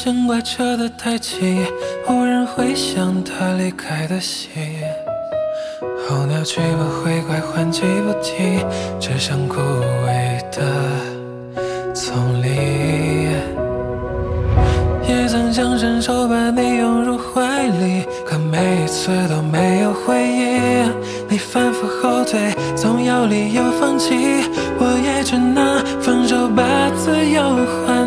弦怪扯得太急，无人会想他离开的戏。候鸟去不回，怪唤起不提，只剩枯萎的丛林。也曾想伸手把你拥入怀里，可每一次都没有回应。你反复后退，总有理由放弃，我也只能放手把自由还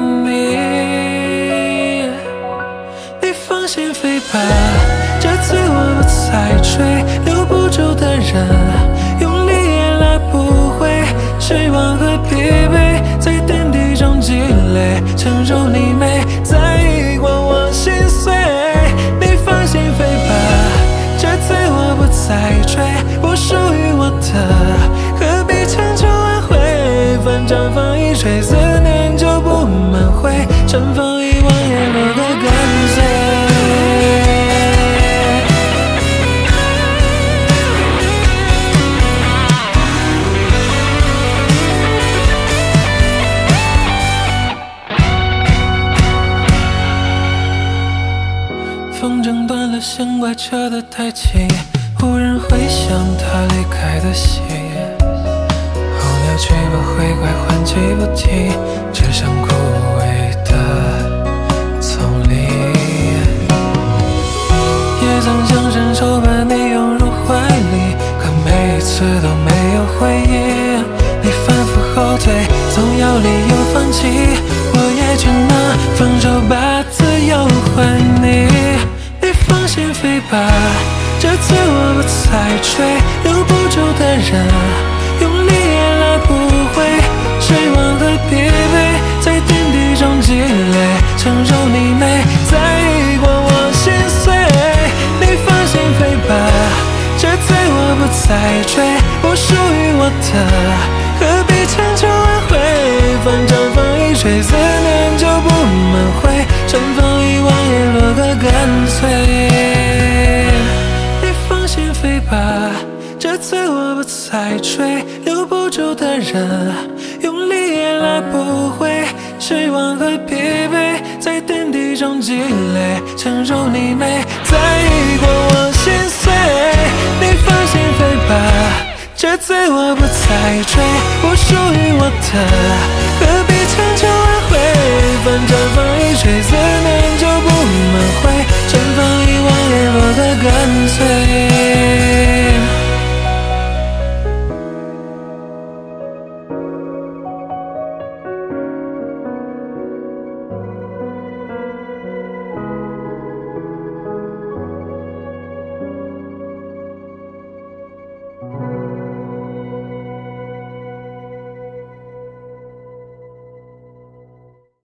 你。你放心飞吧，这次我不再追，留不住的人，用力也拉不回，失望和疲惫在点滴中积累，承受你没在意过我心碎。你放心飞吧，这次我不再追，不属于我的，何必强求挽回？反正风一吹，思念就不满回，尘封遗忘也落个干脆。风筝断了，弦怪扯得太急，无人会想他离开的戏。候鸟去不回，怪唤起不提，只剩枯萎的丛林。也曾想伸手把你拥入怀里，可每一次都没有回应。你反复后退，总有理由放弃，我也只能放手把自由还你。放心飞吧，这次我不再追，留不住的人，用力也拉不回，失望和疲惫在点滴中积累，承受你没在意过我心碎。你放心飞吧，这次我不再追，不属于我的，何必强求挽回？反正风一吹，思念就不满回，尘封遗忘也落个干脆。你放心飞吧，这次我不再追，留不住的人，用力也拉不回，失望和疲惫在点滴中积累，承受你没在意过我心碎。你放心飞吧，这次我不再追，不属于我的，何必强求挽回？反正风一吹。